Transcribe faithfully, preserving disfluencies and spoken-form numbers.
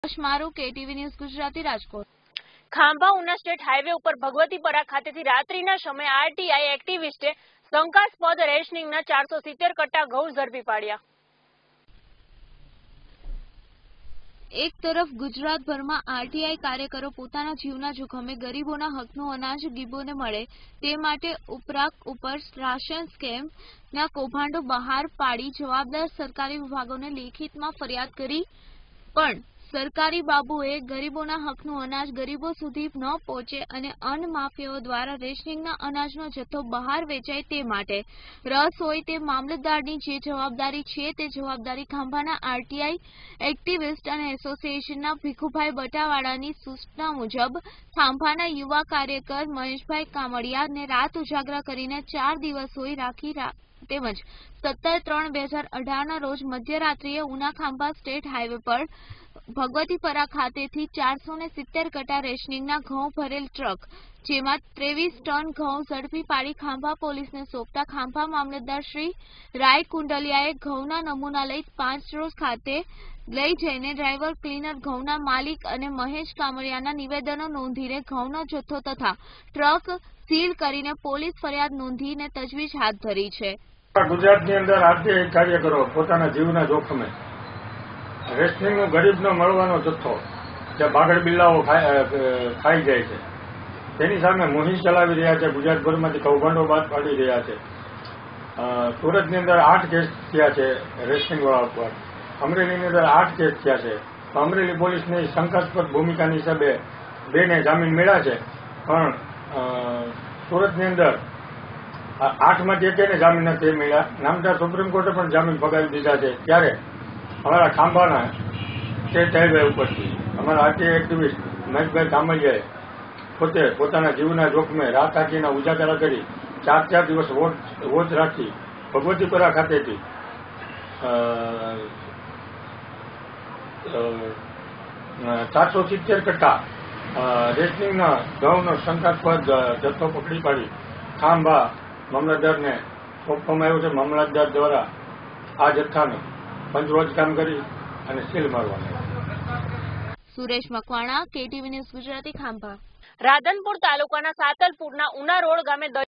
મારું KTV news Gujarati Rajkot. Khambha Una state highway ઉપર ભગવતીપરા ખાતેથી રાત્રિના સમયે આરટીઆઈ એક્ટિવિસ્ટે શંકાસ્પદ રેશનિંગના ચારસો સિત્તેર કટ્ટા ઘઉં ઝડપી પાડ્યા। એક તરફ ગુજરાતભરમાં આરટીઆઈ કાર્યકરો પોતાના જીવના જોખમે ગરીબોના હકનું અનાજ ગરીબોને મળે તે માટે ઉપરાક ઉપર રાશન સ્કેમના કૌભાંડો બહાર પાડી જવાબદાર સરકારી વિભાગોને લેખિતમાં ફરિયાદ કરી, પણ સરકારી બાબુએ ગરીબોના હકનું અનાજ ગરીબો સુધી ન પહોંચે અને અન્ન માફિયાઓ દ્વારા રેશનિંગના અનાજનો જથ્થો બહાર વેચાય તે માટે રસ હોય તે મામલતદારની જે જવાબદારી છે તે જવાબદારી ખાંભાના આરટીઆઈ એક્ટિવિસ્ટ અને એસોસિએશનના ભીખુભાઈ બટાવાળાની સૂચના મુજબ ખાંભાના યુવા કાર્યકર મહેશભાઈ કામડિયાને રાત ઉજાગરા કરીને ચાર દિવસોય રાખી તેમજ સત્તર ત્રણ બે હજાર અઢારના રોજ મધ્યરાત્રિએ ઉના ખાંભા સ્ટેટ હાઈવે પર ભગવતીપરા ખાતેથી ચારસો ને સિત્તેર કટ્ટા રેશનિંગના ઘઉં ભરેલ ટ્રક જેમાં ત્રેવીસ ટન ઘઉં ઝડપી પાડી ખાંભા પોલીસને સોંપતા ખાંભા મામલતદાર શ્રી રાય કુંડલિયાએ ઘઉંના નમૂના લઈ પાંચ રોજ ખાતે લઈ જઈને ડ્રાઈવર ક્લીનર ઘઉંના માલિક અને મહેશ કામડિયાના નિવેદનો નોંધીને ઘઉંનો જથ્થો તથા ટ્રક સીલ કરીને પોલીસ ફરિયાદ નોંધીને તજવીજ હાથ ધરી છે। ગુજરાતની અંદર આરટીઆઈ કાર્યકરો પોતાના જીવના જોખમે રેશનિંગનો ગરીબનો મળવાનો જથ્થો જે બાગડ બિલ્લાઓ ખાઈ જાય છે તેની સામે મુહિમ ચલાવી રહ્યા છે। ગુજરાતભરમાંથી કૌભાંડો બાદ પાડી રહ્યા છે। સુરતની અંદર આઠ કેસ થયા છે રેશનિંગ વાળા ઉપર, અમરેલીની અંદર આઠ કેસ થયા છે। અમરેલી પોલીસની શંકાસ્પદ ભૂમિકાની હિસાબે બેને જામીન મળ્યા છે, પણ સુરતની અંદર આઠમાંથી એકેને જામીન નથી મળ્યા। નામદાર સુપ્રીમ કોર્ટે પણ જામીન ફગાવી દીધા છે। ત્યારે અમારા ખાંભાના સ્ટેટ હાઈવે ઉપરથી અમારા આરટીઆઈ એક્ટિવિસ્ટ મહેશભાઈ કામડિયાએ પોતે પોતાના જીવના જોખમે રાત આખીના ઉજાગરા કરી ચાર ચાર દિવસ વોચ રાખી ભગવતીપરા ખાતેથી ચારસો સિત્તેર કટ્ટા રેશનિંગના ઘઉંનો શંકાસ્પદ જથ્થો પકડી પાડી ખાંભા મામલતદારને સોંપવામાં આવ્યો છે। મામલતદાર દ્વારા આ જથ્થાને પંચરોજ કામ કરી અને સીલ મારવામાં। Suresh Makwana, KTV news Gujarati, Khambha. રાધનપુર તાલુકાના સાતલપુરના ઉના રોડ ગામે